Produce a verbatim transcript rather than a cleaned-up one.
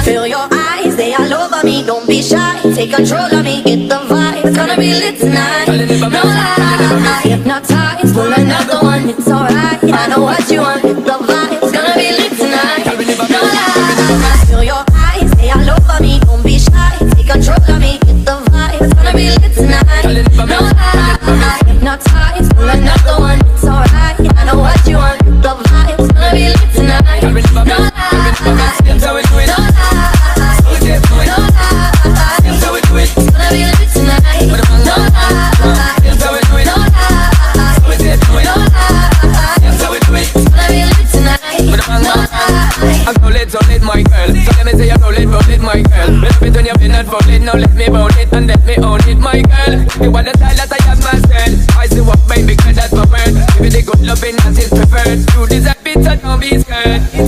Feel your eyes, they all over me. Don't be shy, take control of me. Get the vibe, it's gonna be lit tonight. No lie, hypnotized, pull another one. It's alright, I know what you want. Get the vibe, it's gonna be lit tonight. No lie, feel your eyes, they all over me. Don't be shy, take control of me. Get the vibe, it's gonna be lit tonight. No lie, hypnotized, pull another one. It's alright, I know what you want. Get the vibe, it's gonna be lit tonight. No lie. I'm so lit, so lit, my girl. So let me say I'm roll it, roll it, my girl. Love it when you've been and roll it. Now let me roll it and let me own it, my girl. You want the style that I have myself. I see what baby, girl, that's my word. Give me the good loving that is preferred. You deserve it, so don't be scared.